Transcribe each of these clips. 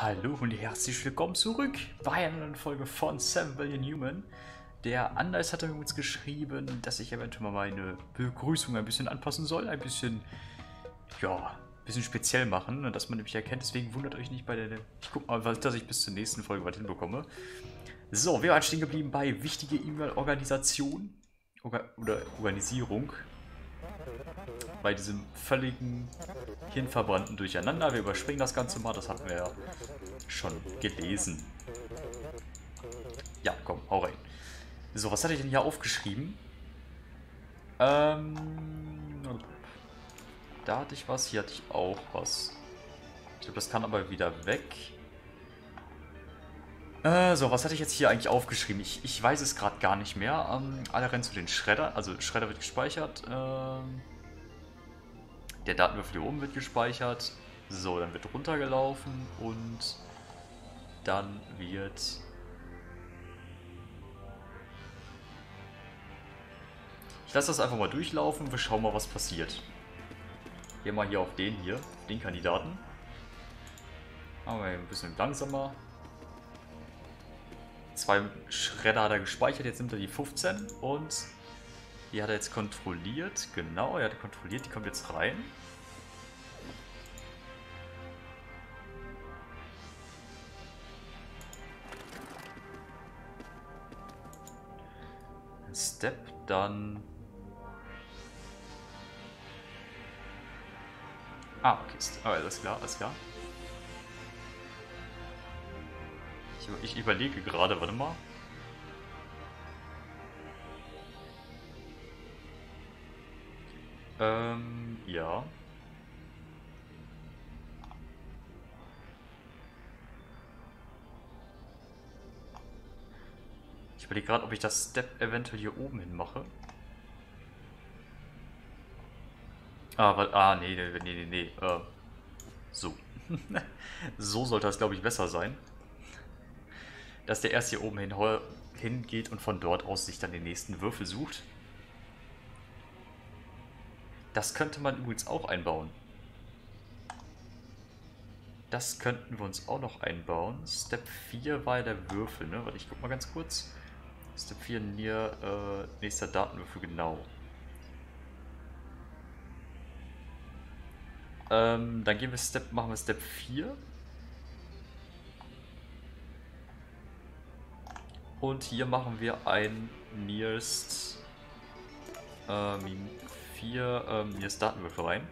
Hallo und herzlich willkommen zurück bei einer neuen Folge von 7 Billion Human. Der Anders hat uns geschrieben, dass ich eventuell mal meine Begrüßung ein bisschen anpassen soll, ein bisschen, ja, ein bisschen speziell machen, dass man nämlich erkennt. Deswegen wundert euch nicht bei der. Ich guck mal, dass ich bis zur nächsten Folge was hinbekomme. So, wir waren stehen geblieben bei wichtige E-Mail-Organisation oder Organisierung. Bei diesem völligen hirnverbrannten Durcheinander. Wir überspringen das Ganze mal, das hatten wir ja schon gelesen. Ja, komm, hau rein. So, was hatte ich denn hier aufgeschrieben? Da hatte ich was, hier hatte ich auch was. Ich glaube, das kann aber wieder weg. So, was hatte ich jetzt hier eigentlich aufgeschrieben? Ich weiß es gerade gar nicht mehr. Alle rennen zu den Schredder. Also, Schredder wird gespeichert. Der Datenwürfel hier oben wird gespeichert. So, dann wird runtergelaufen und dann wird... Ich lasse das einfach mal durchlaufen. Wir schauen mal, was passiert. Gehen wir hier auf den Kandidaten. Machen wir ein bisschen langsamer. 2 Schredder hat er gespeichert, jetzt nimmt er die 15 und die hat er jetzt kontrolliert. Genau, er hat kontrolliert, die kommt jetzt rein. Ein Step, dann... okay, alles klar, alles klar. Ich überlege gerade, warte mal. Ja. Ich überlege gerade, ob ich das Step eventuell hier oben hin mache. Nee. So. So sollte das, glaube ich, besser sein. Dass der erst hier oben hingeht und von dort aus sich dann den nächsten Würfel sucht. Das könnte man übrigens auch einbauen. Das könnten wir uns auch noch einbauen. Step 4 war ja der Würfel, ne? Warte, ich guck mal ganz kurz. Step 4 nächster Datenwürfel, genau. Dann machen wir Step 4. Und hier machen wir ein Nearest 4 Nearest Datenwürfel rein.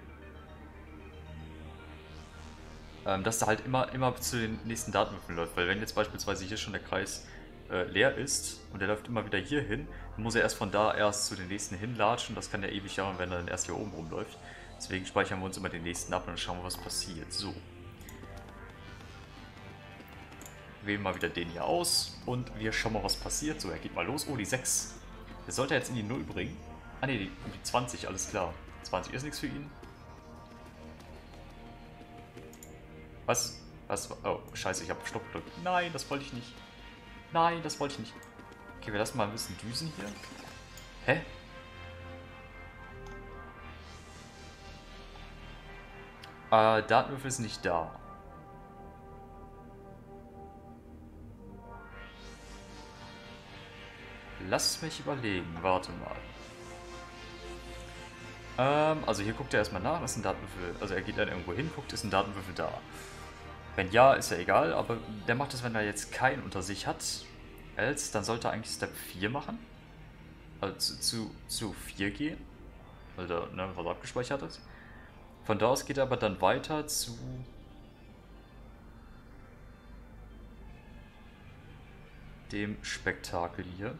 Dass da halt immer zu den nächsten Datenwürfeln läuft. Weil wenn jetzt beispielsweise hier schon der Kreis leer ist und der läuft immer wieder hier hin, dann muss er erst von da zu den nächsten hinlatschen. Das kann ja ewig dauern, wenn er dann erst hier oben rumläuft. Deswegen speichern wir uns immer den nächsten ab und dann schauen wir, was passiert. So. Wählen mal wieder den hier aus und wir schauen mal, was passiert. So, er geht mal los. Oh, die 6. Der sollte er jetzt in die 0 bringen. Ah ne, die 20, alles klar. 20 ist nichts für ihn. Was? Oh, scheiße, ich habe Stopp gedrückt. Nein, das wollte ich nicht. Nein, das wollte ich nicht. Okay, wir lassen mal ein bisschen düsen hier. Hä? Datenwürfel ist nicht da. Lass mich überlegen. Warte mal. Also hier guckt er erstmal nach, ist ein Datenwürfel. Also er geht dann irgendwo hin, guckt, ist ein Datenwürfel da. Wenn ja, ist ja egal, aber der macht es, wenn er jetzt keinen unter sich hat. Dann sollte er eigentlich Step 4 machen. Also zu 4 gehen. Also, ne, was abgespeichert ist. Von da aus geht er aber dann weiter zu... dem Spektakel hier.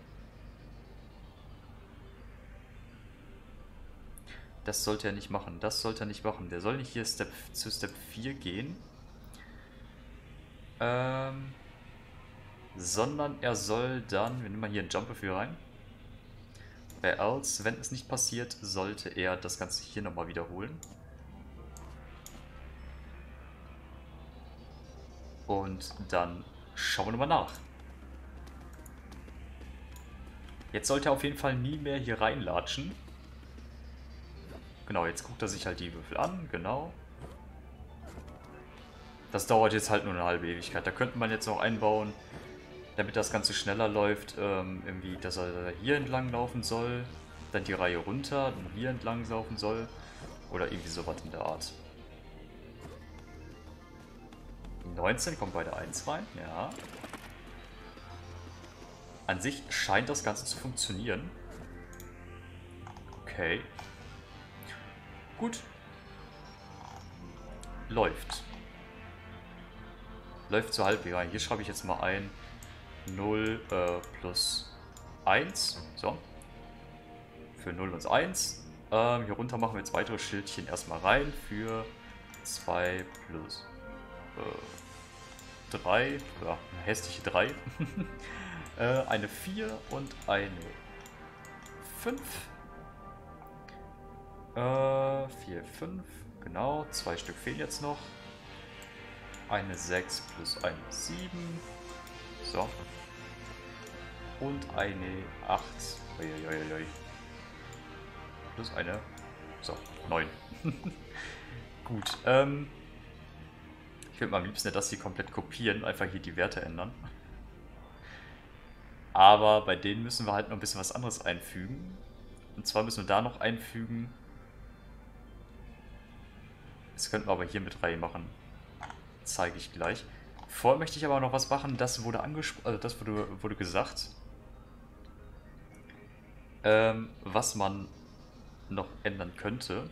Das sollte er nicht machen. Das sollte er nicht machen. Der soll nicht hier zu Step 4 gehen. Sondern er soll dann... Wir nehmen mal hier einen Jump für rein. Bei else, wenn es nicht passiert, sollte er das Ganze hier nochmal wiederholen. Und dann schauen wir nochmal nach. Jetzt sollte er auf jeden Fall nie mehr hier reinlatschen. Genau, jetzt guckt er sich halt die Würfel an, genau. Das dauert jetzt halt nur eine halbe Ewigkeit. Da könnte man jetzt noch einbauen, damit das Ganze schneller läuft, irgendwie, dass er hier entlang laufen soll, dann die Reihe runter, dann hier entlang laufen soll oder irgendwie sowas in der Art. 19 kommt bei der 1 rein, ja. An sich scheint das Ganze zu funktionieren. Okay. Gut. Läuft. Läuft so halbwegs rein. Hier schreibe ich jetzt mal ein 0 plus 1. So. Für 0 und 1. Hier runter machen wir jetzt weitere Schildchen erstmal rein. Für 2 plus 3. Ja, eine hässliche 3. Eine 4 und eine 5. 4, 5. Genau. 2 Stück fehlen jetzt noch. Eine 6 plus eine 7. So. Und eine 8. Uiuiui. Plus eine. So, 9. Gut. Ich würde mal am liebsten das hier komplett kopieren, einfach hier die Werte ändern. Aber bei denen müssen wir halt noch ein bisschen was anderes einfügen. Und zwar müssen wir da noch einfügen. Das könnten wir aber hier mit reinmachen. Zeige ich gleich. Vorher möchte ich aber noch was machen, das wurde angesprochen, also das wurde gesagt. Was man noch ändern könnte.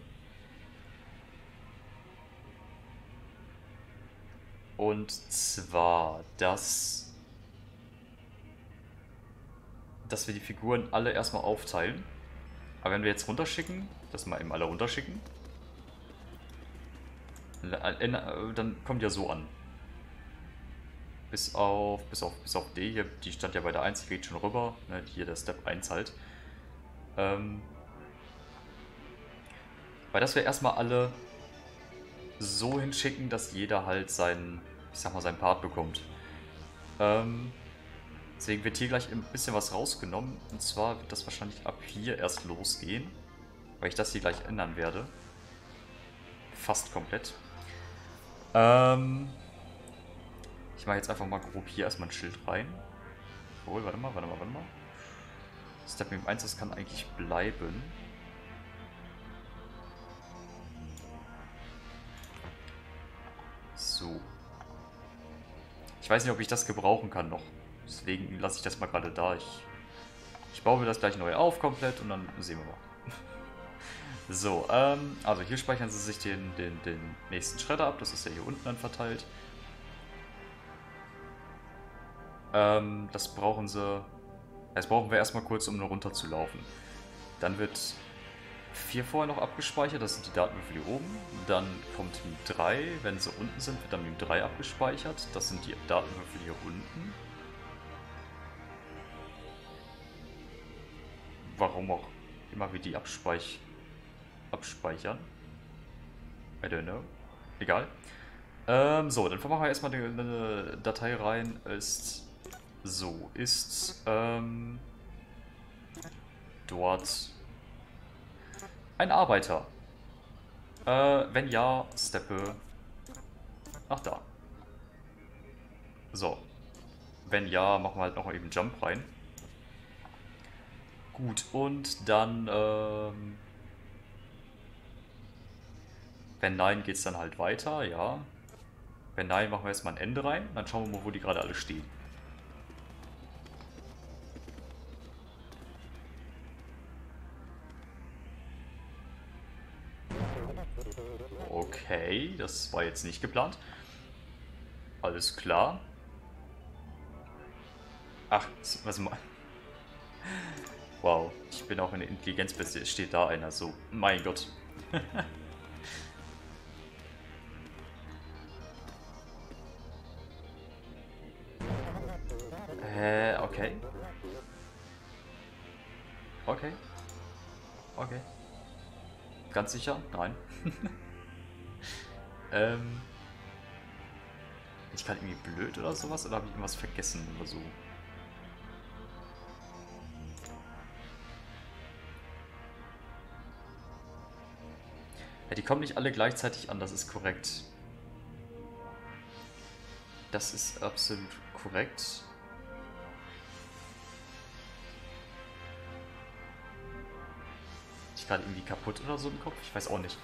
Und zwar, dass wir die Figuren alle erstmal aufteilen. Aber wenn wir jetzt runterschicken, das mal eben alle runterschicken, dann kommt ja so an. Bis auf D hier, die stand ja bei der 1, die geht schon rüber, ne, hier der Step 1 halt. Weil das wir erstmal alle so hinschicken, dass jeder halt seinen, ich sag mal, seinen Part bekommt. Deswegen wird hier gleich ein bisschen was rausgenommen. Und zwar wird das wahrscheinlich ab hier erst losgehen. Weil ich das hier gleich ändern werde. Fast komplett. Ich mache jetzt einfach mal grob hier erstmal ein Schild rein. Obwohl, warte mal. Step 1, das kann eigentlich bleiben. So. Ich weiß nicht, ob ich das gebrauchen kann noch. Deswegen lasse ich das mal gerade da. Ich baue mir das gleich neu auf komplett und dann sehen wir mal. So, also hier speichern sie sich den nächsten Schredder ab. Das ist ja hier unten dann verteilt. Das brauchen wir erstmal kurz, um nur runter zu laufen. Dann wird 4 vorher noch abgespeichert, das sind die Datenwürfel hier oben. Dann kommt Meme 3, wenn sie unten sind, wird dann Meme 3 abgespeichert. Das sind die Datenwürfel hier unten. Warum auch immer wir die abspeichern. I don't know. Egal. So, dann machen wir erstmal eine Datei rein. Ist dort ein Arbeiter. Wenn ja, steppe nach da. So. Wenn ja, machen wir halt noch eben Jump rein. Gut, und dann, wenn nein, geht es dann halt weiter, ja. Wenn nein, machen wir erstmal ein Ende rein. Dann schauen wir mal, wo die gerade alle stehen. Okay, das war jetzt nicht geplant. Alles klar. Ach, was mal. Wow, ich bin auch eine Intelligenzbestie. Es steht da einer so. Mein Gott. Okay. Okay. Okay. Ganz sicher? Nein. Ich kann irgendwie blöd oder sowas? Oder habe ich irgendwas vergessen oder so? Ja, die kommen nicht alle gleichzeitig an, das ist korrekt. Das ist absolut korrekt. Ist gerade irgendwie kaputt oder so im Kopf? Ich weiß auch nicht.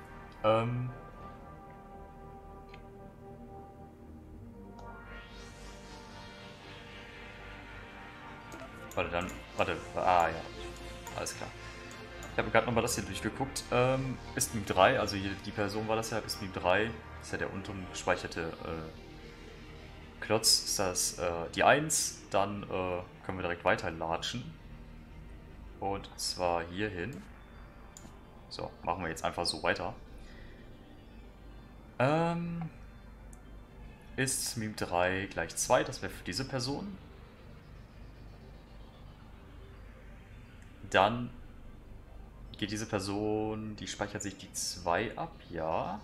Warte, dann. Warte. Ah, ja. Alles klar. Ich habe gerade nochmal das hier durchgeguckt. Ist Meme 3, also hier, die Person war das ja, ist Meme 3. Das ist ja der unten gespeicherte Klotz. Ist das die 1. Dann können wir direkt weiterlatschen. Und zwar hier hin. So, machen wir jetzt einfach so weiter. Ist Meme 3 gleich 2, das wäre für diese Person. Dann geht diese Person, die speichert sich die 2 ab, ja.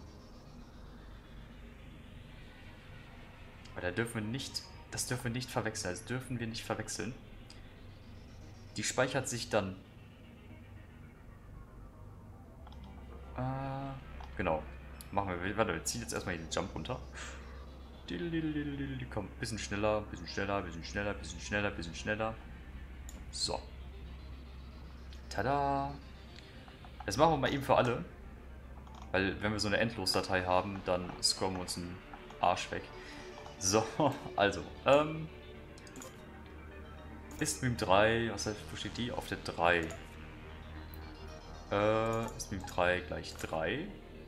Aber da dürfen wir nicht, das dürfen wir nicht verwechseln, das dürfen wir nicht verwechseln. Die speichert sich dann... genau. Machen wir, warte, wir ziehen jetzt erstmal hier den Jump runter. Komm, bisschen schneller, bisschen schneller, bisschen schneller, bisschen schneller, bisschen schneller. So. Tada! Das machen wir mal eben für alle. Weil wenn wir so eine Endlosdatei haben, dann scrollen wir uns einen Arsch weg. So, also, ist Meme 3, was heißt, wo steht die? Auf der 3. Ist Meme 3 gleich 3.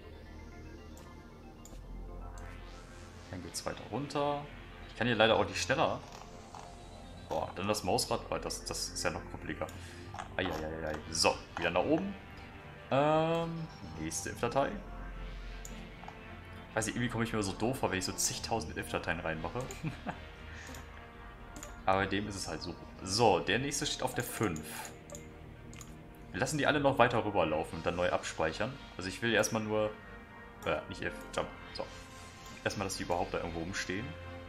Dann geht es weiter runter. Ich kann hier leider auch nicht schneller. Boah, dann das Mausrad, weil das ist ja noch komplizierter. Eieieiei. So, wieder nach oben. Nächste if-Datei. Ich weiß nicht, irgendwie komme ich mir so doof vor, wenn ich so zigtausend if-Dateien reinmache. Aber bei dem ist es halt so. So, der nächste steht auf der 5. Wir lassen die alle noch weiter rüberlaufen und dann neu abspeichern. Also ich will erstmal nur... nicht if, jump. So. Erstmal, dass die überhaupt da irgendwo rumstehen.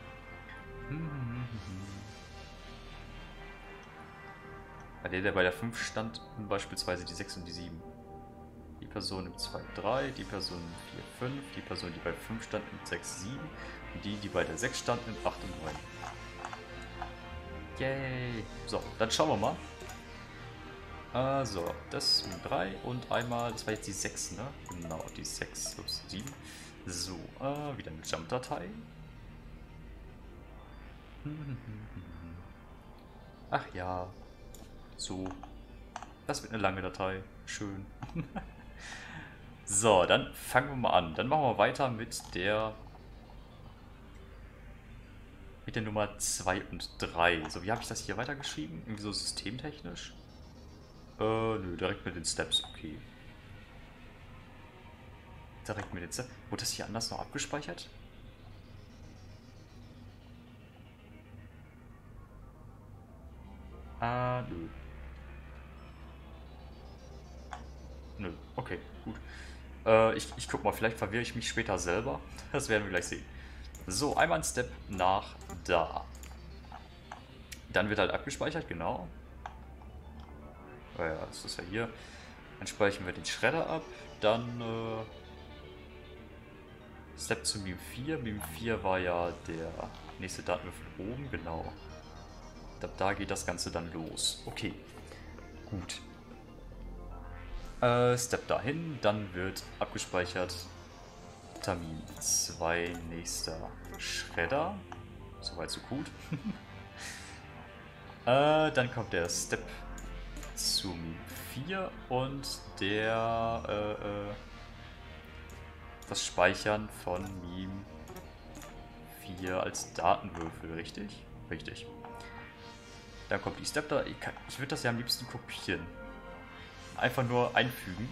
Bei der bei der 5 stand beispielsweise die 6 und die 7. Die Person nimmt 2, 3, die Person nimmt 4, 5, die Person, die bei 5 stand, nimmt 6, 7 und die bei der 6 stand, nimmt 8 und 9. Yay! So, dann schauen wir mal. Also, das sind 3 und einmal, das war jetzt die 6, ne? Genau, die 6 plus 7. So, wieder eine Jump-Datei. Ach ja. So. Das wird eine lange Datei. Schön. So, dann fangen wir mal an. Dann machen wir weiter mit der Nummer 2 und 3. So, wie habe ich das hier weitergeschrieben? Irgendwie so systemtechnisch? Nö, direkt mit den Steps, okay. Direkt mit den Steps. Wurde das hier anders noch abgespeichert? Nö. Nö, okay, gut. Ich guck mal, vielleicht verwirre ich mich später selber. Das werden wir gleich sehen. So, einmal ein Step nach da. Dann wird halt abgespeichert, genau. Oh ja, das ist ja hier. Dann speichern wir den Schredder ab. Dann Step zu Meme 4. Meme 4 war ja der nächste Datenwürfel oben, genau. Ab da geht das Ganze dann los. Okay, gut. Step dahin, dann wird abgespeichert Termin 2, nächster Schredder. Soweit so gut. Dann kommt der Step zu Meme 4 und der das Speichern von Meme 4 als Datenwürfel, richtig? Richtig. Dann kommt die Step da. Ich würde das ja am liebsten kopieren. Einfach nur einfügen.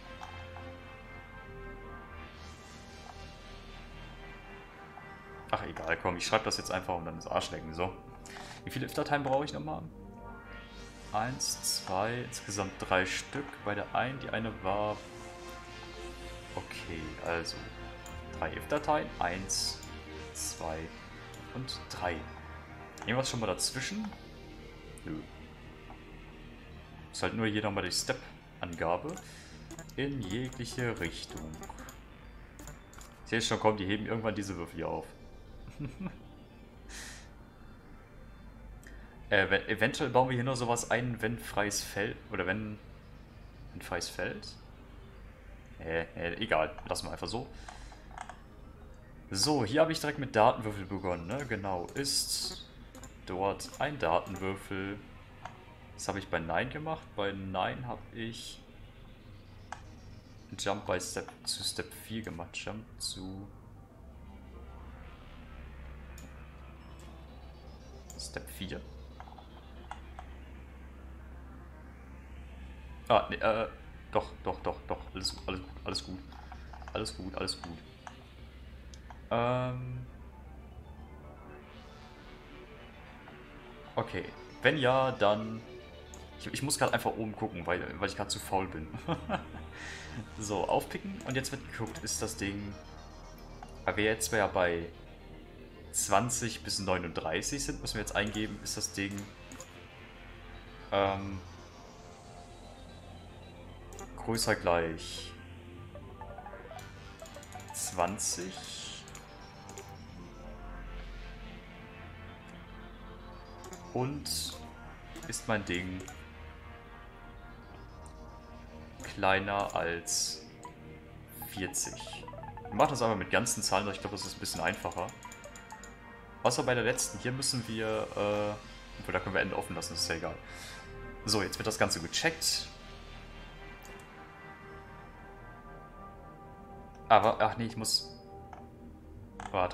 Ach egal, komm, ich schreibe das jetzt einfach und dann ist Arschlecken. So. Wie viele if-Dateien brauche ich nochmal? 1, 2, insgesamt 3 Stück. Bei der einen, die eine war... Okay, also 3 if-Dateien. 1, 2 und 3. Irgendwas schon mal dazwischen? Nö. Ist halt nur hier nochmal die Step-Angabe in jegliche Richtung. Ich sehe schon, kommen, die heben irgendwann diese Würfel hier auf. Eventuell bauen wir hier nur sowas ein, wenn freies Feld. Oder wenn freies Feld? Egal. Lassen wir einfach so. So, hier habe ich direkt mit Datenwürfel begonnen, ne? Genau. Ist dort ein Datenwürfel. Das habe ich bei Nein gemacht. Bei Nein habe ich Jump bei Step zu Step 4 gemacht. Jump zu Step 4. Ah, nee, doch. Alles gut, alles gut. Alles gut. Okay. Wenn ja, dann... Ich muss gerade einfach oben gucken, weil ich gerade zu faul bin. So, aufpicken und jetzt wird geguckt, ist das Ding... Weil wir jetzt ja bei 20 bis 39 sind, müssen wir jetzt eingeben, ist das Ding... größer gleich 20 und ist mein Ding kleiner als 40. Wir machen das aber mit ganzen Zahlen, weil ich glaube, das ist ein bisschen einfacher. Außer bei der letzten, hier müssen wir, obwohl, da können wir Ende offen lassen, das ist ja egal. So, jetzt wird das Ganze gecheckt. Aber, ach nee, ich muss... Warte.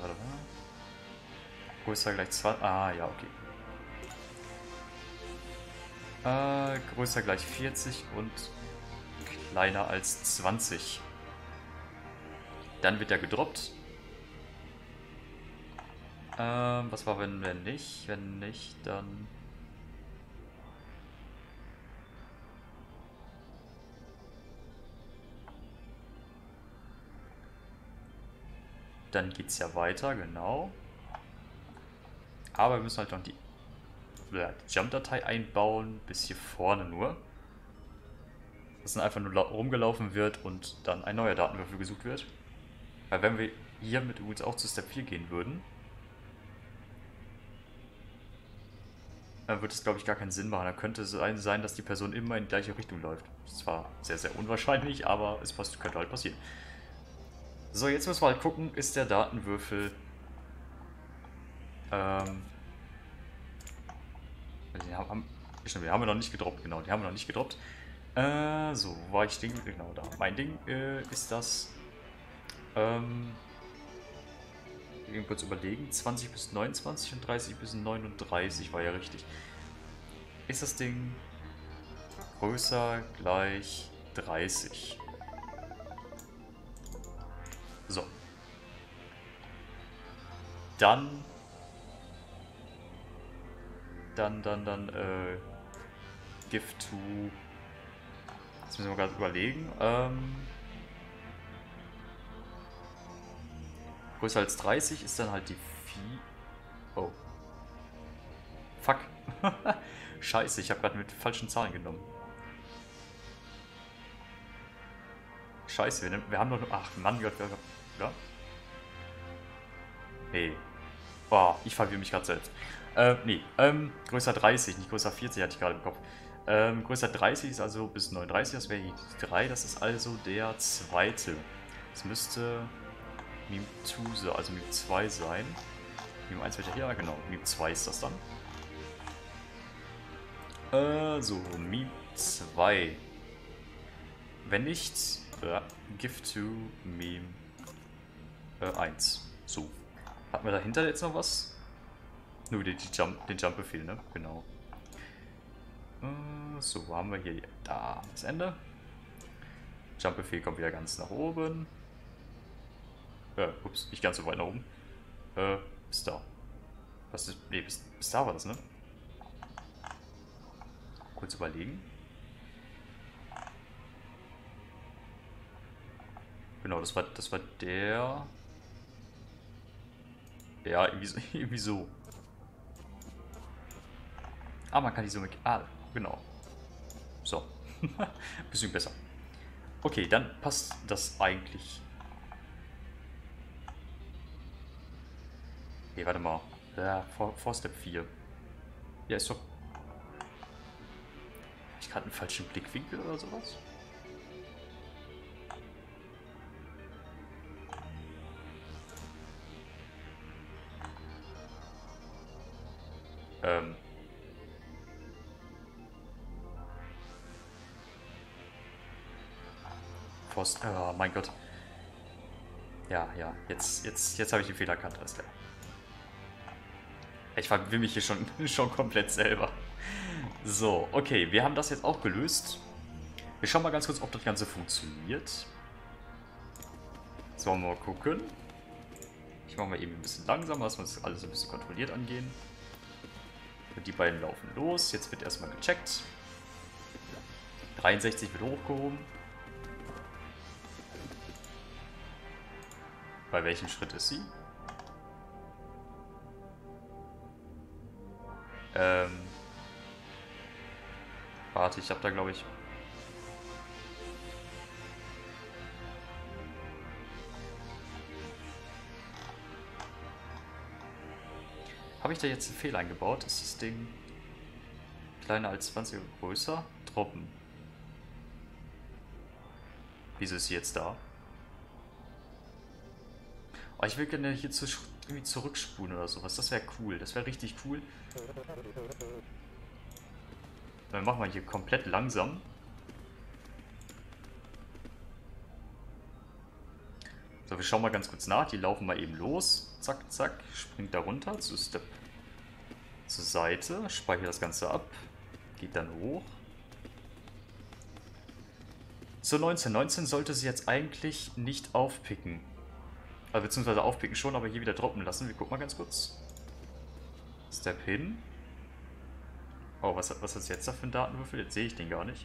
Größer gleich 20... Ah, ja, okay. Größer gleich 40 und kleiner als 20. Dann wird er gedroppt. Was war, wenn nicht? Wenn nicht, dann... Dann geht's ja weiter, genau. Aber wir müssen halt noch die Jump-Datei einbauen, bis hier vorne nur. Dass dann einfach nur rumgelaufen wird und dann ein neuer Datenwürfel gesucht wird. Weil wenn wir hier mit übrigens auch zu Step 4 gehen würden, dann wird es, glaube ich, gar keinen Sinn machen. Da könnte es sein, dass die Person immer in die gleiche Richtung läuft. Das ist zwar sehr, sehr unwahrscheinlich, aber es könnte halt passieren. So, jetzt müssen wir halt gucken, ist der Datenwürfel... wir haben wir noch nicht gedroppt, genau, die haben wir noch nicht gedroppt. So, wo war ich Ding? Genau, da. Mein Ding ist das... kurz überlegen, 20 bis 29 und 30 bis 39 war ja richtig. Ist das Ding größer gleich 30? So. Dann, Gift to... Jetzt müssen wir gerade überlegen. Größer als 30 ist dann halt die 4... Oh. Fuck. Scheiße, ich habe gerade mit falschen Zahlen genommen. Scheiße, wir haben noch... Ach Mann, Gott, ja? Nee. Oh, ich verwirre mich gerade selbst. Nee, größer 30, nicht größer 40 hatte ich gerade im Kopf. Größer 30 ist also bis 39, das wäre die 3, das ist also der zweite. Das müsste Meme 2, also Meme 2 sein. Meme 1 wird ja hier, genau, Meme 2 ist das dann. So, Meme 2. Wenn nicht, give to Meme 1. So. Hatten wir dahinter jetzt noch was? Nur den Jump-Befehl, ne? Genau. So, wo haben wir hier? Da, das Ende. Jump-Befehl kommt wieder ganz nach oben. Ups, nicht ganz so weit nach oben. Bis da. Was ist. Ne, bis da war das, ne? Kurz überlegen. Genau, das war der. Ja, irgendwie so. Ah, man kann die so mit... Ah, genau. So. Bisschen besser. Okay, dann passt das eigentlich. Nee, warte mal. Ja, vor Step 4. Ja, ist doch... Hab ich gerade einen falschen Blickwinkel oder sowas? Ähm... Oh mein Gott. Ja, jetzt habe ich den Fehler erkannt, alles klar. Ich verwirre mich hier schon komplett selber. So, okay, wir haben das jetzt auch gelöst. Wir schauen mal ganz kurz, ob das Ganze funktioniert. So, mal gucken. Ich mache mal eben ein bisschen langsamer, dass wir das alles ein bisschen kontrolliert angehen. Und die beiden laufen los. Jetzt wird erstmal gecheckt. 63 wird hochgehoben. Bei welchem Schritt ist sie? Warte, ich habe da glaube ich... Habe ich da jetzt einen Fehler eingebaut? Ist das Ding kleiner als 20 oder größer? Droppen. Wieso ist sie jetzt da? Oh, ich will gerne hier irgendwie zurückspulen oder sowas. Das wäre cool. Das wäre richtig cool. Dann machen wir hier komplett langsam. So, wir schauen mal ganz kurz nach. Die laufen mal eben los. Zack, zack. Springt da runter zu Step zur Seite. Speichert das Ganze ab. Geht dann hoch. So, 19. 19 sollte sie jetzt eigentlich nicht aufpicken. Also, beziehungsweise aufpicken schon, aber hier wieder droppen lassen. Wir gucken mal ganz kurz. Step hin. Oh, was ist jetzt da für ein Datenwürfel? Jetzt sehe ich den gar nicht.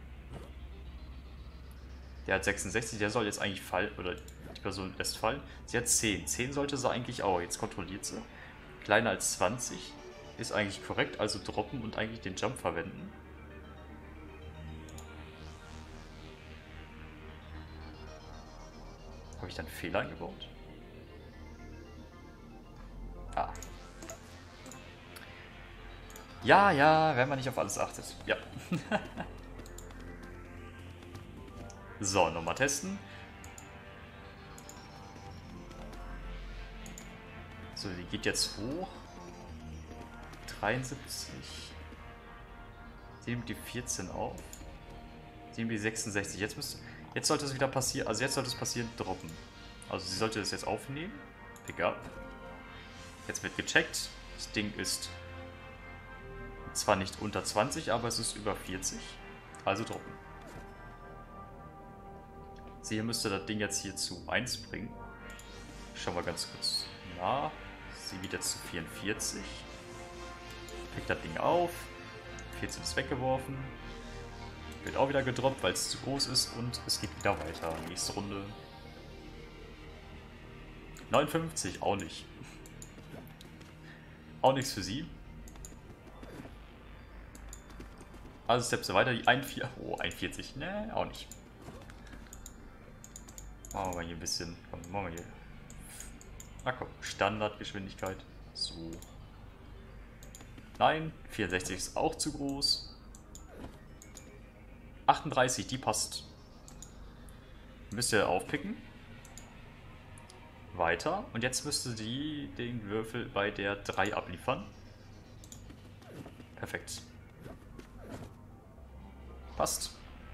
Der hat 66, der soll jetzt eigentlich fallen, oder die Person lässt fallen. Sie hat 10. 10 sollte sie eigentlich auch. Jetzt kontrolliert sie. Kleiner als 20 ist eigentlich korrekt, also droppen und eigentlich den Jump verwenden. Habe ich dann einen Fehler eingebaut? Ah. Ja, wenn man nicht auf alles achtet. Ja. So, nochmal testen. So, die geht jetzt hoch. 73. Sie nimmt die 14 auf. Sie nimmt die 66. Jetzt sollte es wieder passieren. Also jetzt sollte es passieren, droppen. Also sie sollte das jetzt aufnehmen. Pick up. Jetzt wird gecheckt. Das Ding ist zwar nicht unter 20, aber es ist über 40. Also droppen. Sie hier müsste das Ding jetzt hier zu 1 bringen. Schauen wir ganz kurz nach. Sie wieder zu 44. Pickt das Ding auf. 14 ist weggeworfen. Wird auch wieder gedroppt, weil es zu groß ist. Und es geht wieder weiter. Nächste Runde. 59, auch nicht. Auch nichts für sie. Also Steps weiter. Die 41. Ne, auch nicht. Machen wir mal hier ein bisschen. Komm, machen wir hier. Na komm, Standardgeschwindigkeit. So. Nein, 64 ist auch zu groß. 38, die passt. Müsst ihr aufpicken. Weiter. Und jetzt müsste die den Würfel bei der 3 abliefern. Perfekt. Passt.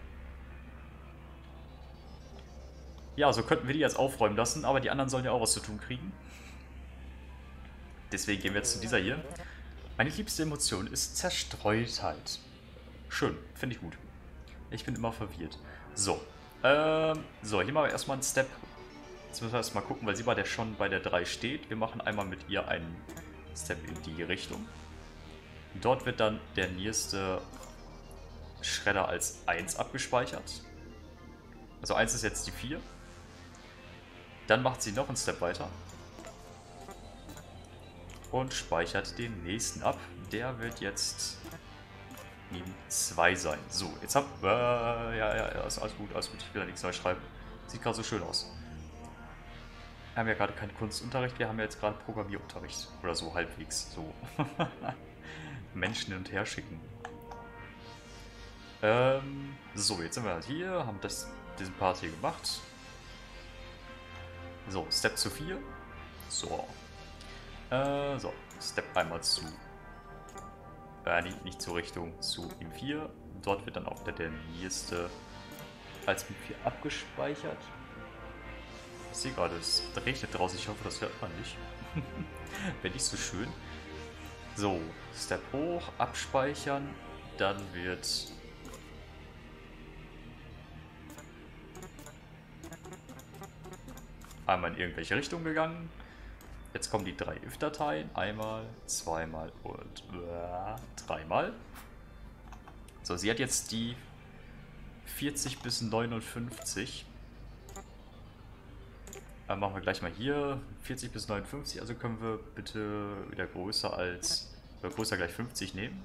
Ja, so könnten wir die jetzt aufräumen lassen, aber die anderen sollen ja auch was zu tun kriegen. Deswegen gehen wir jetzt zu dieser hier. Meine liebste Emotion ist Zerstreutheit. Schön, finde ich gut. Ich bin immer verwirrt. So, so, hier machen wir erstmal einen Step. Jetzt müssen wir erstmal gucken, weil sie schon bei der 3 steht. Wir machen einmal mit ihr einen Step in die Richtung. Dort wird dann der nächste Schredder als 1 abgespeichert. Also 1 ist jetzt die 4. Dann macht sie noch einen Step weiter. Und speichert den nächsten ab. Der wird jetzt 2 sein. So, jetzt ja, ist alles gut, alles gut. Ich will da nichts neu schreiben. Sieht gerade so schön aus. Wir haben ja gerade keinen Kunstunterricht, wir haben ja jetzt gerade Programmierunterricht. Oder so halbwegs. So. Menschen hin und her schicken. So, jetzt sind wir halt hier, haben diesen Part hier gemacht. So, Step zu 4. So. So, Step einmal zu. Nicht zur Richtung, zu M4. Dort wird dann auch der nächste als M4 abgespeichert. Ich sehe gerade, es regnet draußen. Ich hoffe, das hört man nicht. Wäre nicht so schön. So, Step hoch, abspeichern. Dann wird einmal in irgendwelche Richtungen gegangen. Jetzt kommen die 3 if-Dateien. Einmal, zweimal und dreimal. So, sie hat jetzt die 40 bis 59. Machen wir gleich mal hier 40 bis 59. Also können wir bitte wieder größer als größer gleich 50 nehmen.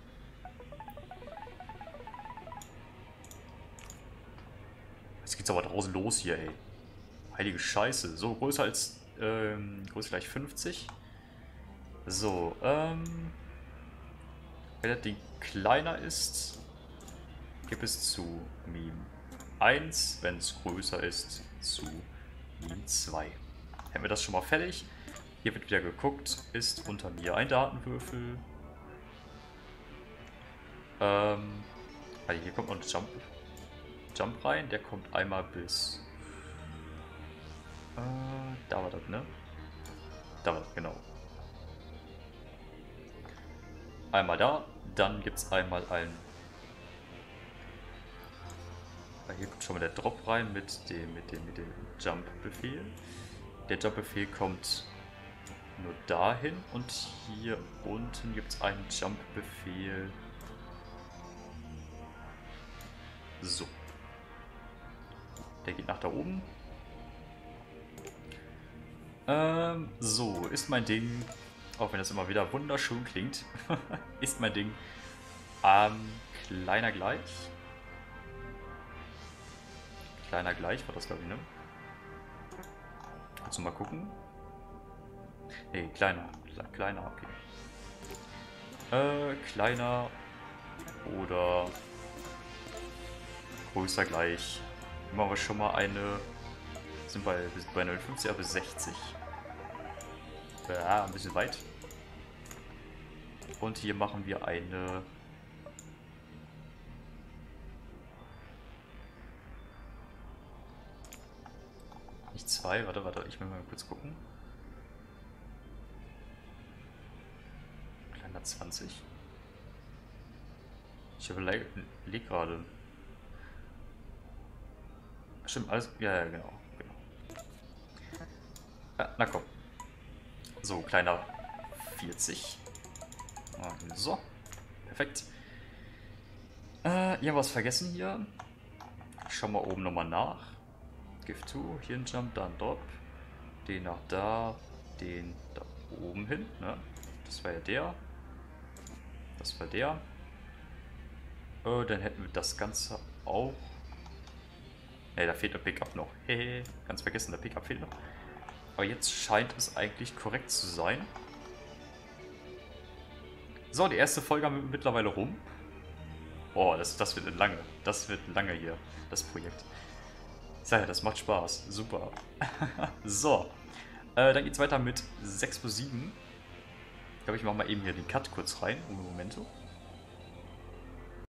Jetzt geht's aber draußen los hier, ey. Heilige Scheiße. So, größer als größer gleich 50. So, wenn das Ding kleiner ist, gibt es zu Meme 1, wenn es größer ist, zu Meme 2. Hätten wir das schon mal fertig. Hier wird wieder geguckt, ist unter mir ein Datenwürfel. Also hier kommt noch ein Jump rein, der kommt einmal bis da war das, ne? Da war das, genau. Einmal da, dann gibt es einmal ein. Hier kommt schon mal der Drop rein mit dem Jump-Befehl. Der Jump-Befehl kommt nur dahin und hier unten gibt es einen Jump-Befehl. So. Der geht nach da oben. So, ist mein Ding, auch wenn das immer wieder wunderschön klingt, ist mein Ding kleiner gleich. Kleiner gleich war das, glaube ich, ne? Kannst du mal gucken? Nee, kleiner. Kleiner, okay. Kleiner oder größer gleich. Machen wir schon mal eine. Sind bei 59, aber 60. Ja, ein bisschen weit. Und hier machen wir eine. Nicht 2, warte, ich will mal kurz gucken. Kleiner 20. Ich überlege gerade. Stimmt, alles. Ja, genau. Ja, na komm. So, kleiner 40. So, perfekt. Irgendwas vergessen hier. Schau mal oben nochmal nach. Give 2, hier ein Jump, da ein Drop. Den nach da, den da oben hin. Ne? Das war ja der. Das war der. Dann hätten wir das Ganze auch. Ne, da fehlt der Pickup noch. Hehe, ganz vergessen, der Pickup fehlt noch. Aber jetzt scheint es eigentlich korrekt zu sein. So, die erste Folge haben wir mittlerweile rum. Oh, das wird lange. Das wird lange hier, das Projekt. Ich sag ja, das macht Spaß. Super. So, dann geht's weiter mit 6 plus 7. Ich glaube, ich mache mal eben hier den Cut kurz rein. Moment.